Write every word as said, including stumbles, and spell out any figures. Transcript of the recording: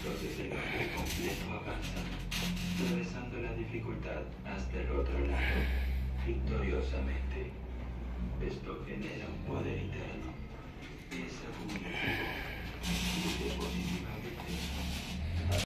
Entonces el hombre completo avanza, atravesando la dificultad hasta el otro lado, victoriosamente. Esto genera un poder interno